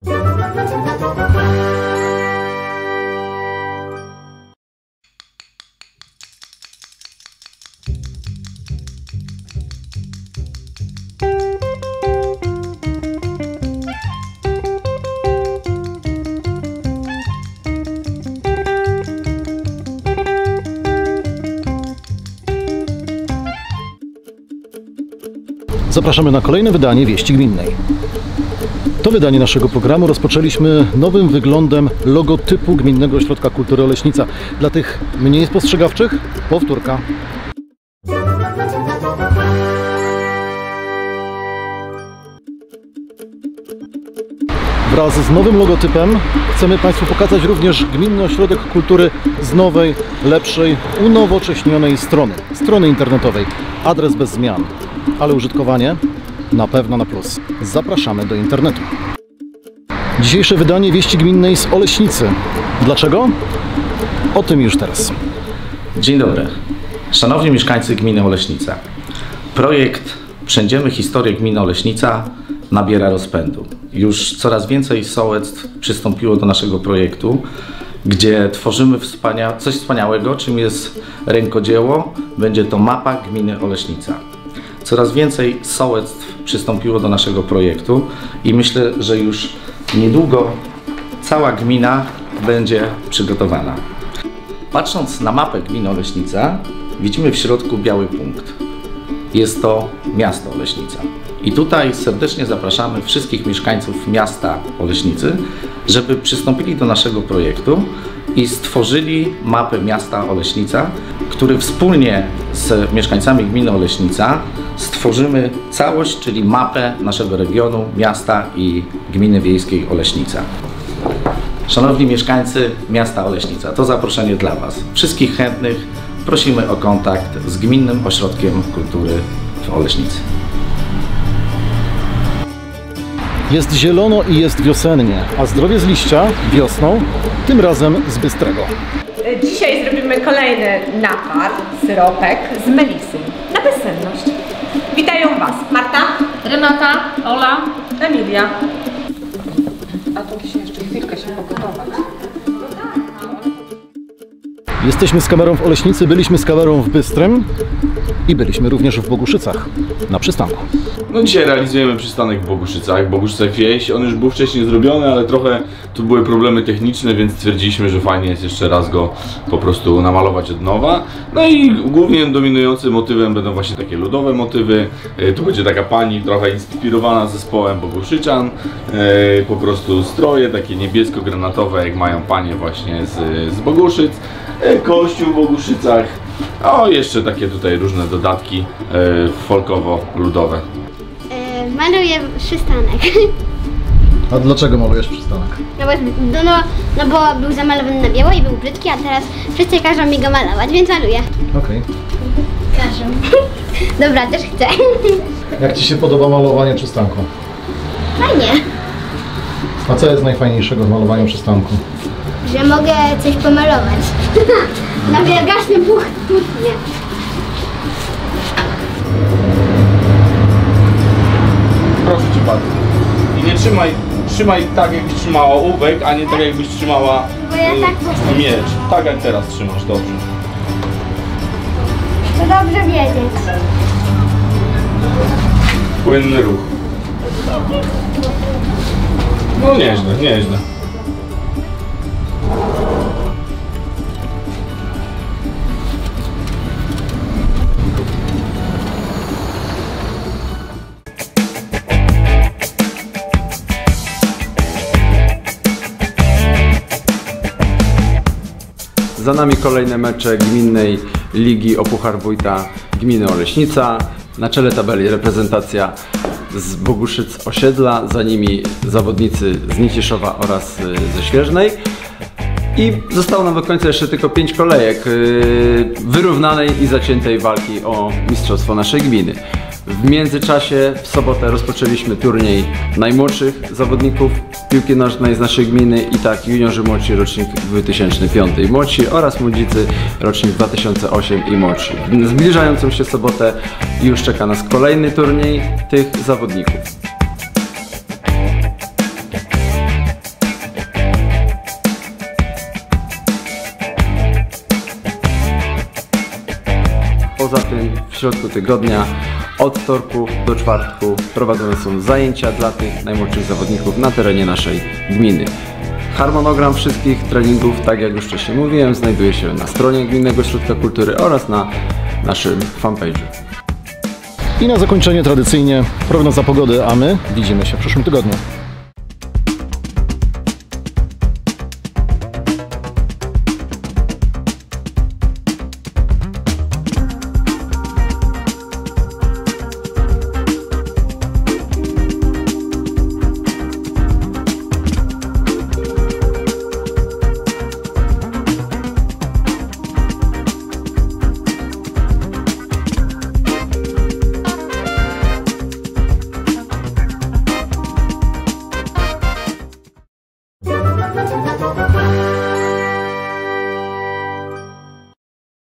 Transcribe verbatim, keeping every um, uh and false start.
Zapraszamy na kolejne wydanie Wieści Gminnej. To wydanie naszego programu rozpoczęliśmy nowym wyglądem logotypu Gminnego Ośrodka Kultury Oleśnica. Dla tych mniej spostrzegawczych powtórka. Wraz z nowym logotypem chcemy Państwu pokazać również Gminny Ośrodek Kultury z nowej, lepszej, unowocześnionej strony. Strony internetowej. Adres bez zmian, ale użytkowanie na pewno na plus. Zapraszamy do internetu. Dzisiejsze wydanie Wieści Gminnej z Oleśnicy. Dlaczego? O tym już teraz. Dzień dobry. Szanowni mieszkańcy Gminy Oleśnica. Projekt Przędziemy historię Gminy Oleśnica nabiera rozpędu. Już coraz więcej sołectw przystąpiło do naszego projektu, gdzie tworzymy wspania coś wspaniałego, czym jest rękodzieło. Będzie to mapa Gminy Oleśnica. Coraz więcej sołectw przystąpiło do naszego projektu i myślę, że już niedługo cała gmina będzie przygotowana. Patrząc na mapę Gminy Oleśnica, widzimy w środku biały punkt. Jest to miasto Oleśnica. I tutaj serdecznie zapraszamy wszystkich mieszkańców miasta Oleśnicy, żeby przystąpili do naszego projektu i stworzyli mapę miasta Oleśnica, który wspólnie z mieszkańcami gminy Oleśnica stworzymy całość, czyli mapę naszego regionu, miasta i gminy wiejskiej Oleśnica. Szanowni mieszkańcy miasta Oleśnica, to zaproszenie dla Was. Wszystkich chętnych prosimy o kontakt z Gminnym Ośrodkiem Kultury w Oleśnicy. Jest zielono i jest wiosennie, a zdrowie z liścia wiosną, tym razem z Bystrego. Dzisiaj zrobimy kolejny napar, syropek z melisy na bezsenność. Witają Was Marta, Renata, Ola, Emilia. A to musi jeszcze chwilkę się pogotować. Jesteśmy z kamerą w Oleśnicy, byliśmy z kamerą w Bystrym i byliśmy również w Boguszycach na przystanku. No dzisiaj realizujemy przystanek w Boguszycach, Boguszycach wieś. On już był wcześniej zrobiony, ale trochę tu były problemy techniczne, więc stwierdziliśmy, że fajnie jest jeszcze raz go po prostu namalować od nowa. No i głównie dominującym motywem będą właśnie takie ludowe motywy. Tu będzie taka pani trochę inspirowana zespołem Boguszyczan. Po prostu stroje takie niebiesko-granatowe, jak mają panie właśnie z, z Boguszyc. Kościół w Boguszycach. O, jeszcze takie tutaj różne dodatki folkowo-ludowe. Maluję przystanek. A dlaczego malujesz przystanek? No bo, no, no, no bo był zamalowany na biało i był brzydki, a teraz wszyscy każą mi go malować, więc maluję. Okej. Każą. Dobra, też chcę. Jak Ci się podoba malowanie przystanku? Fajnie. A co jest najfajniejszego w malowaniu przystanku? Że mogę coś pomalować. Na wielgachnym płótnie. Proszę Cię bardzo. I nie trzymaj, trzymaj tak jakbyś trzymała ołówek, a nie tak jakbyś trzymała Bo ja tak y, miecz. Tak jak teraz trzymasz, dobrze. To dobrze wiedzieć. Płynny ruch. No nieźle, nieźle. Za nami kolejne mecze Gminnej Ligi o Puchar Wójta Gminy Oleśnica. Na czele tabeli reprezentacja z Boguszyc Osiedla, za nimi zawodnicy z Niciszowa oraz ze Świeżnej. I zostało nam do końca jeszcze tylko pięć kolejek wyrównanej i zaciętej walki o mistrzostwo naszej gminy. W międzyczasie w sobotę rozpoczęliśmy turniej najmłodszych zawodników piłki nożnej z naszej gminy i tak juniorzy młodsi rocznik dwa tysiące piąty młodsi oraz młodzicy rocznik dwa tysiące ósmy i młodsi. W zbliżającą się sobotę już czeka nas kolejny turniej tych zawodników. Poza tym w środku tygodnia od wtorku do czwartku prowadzone są zajęcia dla tych najmłodszych zawodników na terenie naszej gminy. Harmonogram wszystkich treningów, tak jak już wcześniej mówiłem, znajduje się na stronie Gminnego Ośrodka Kultury oraz na naszym fanpage'u. I na zakończenie tradycyjnie prognoza pogody, a my widzimy się w przyszłym tygodniu.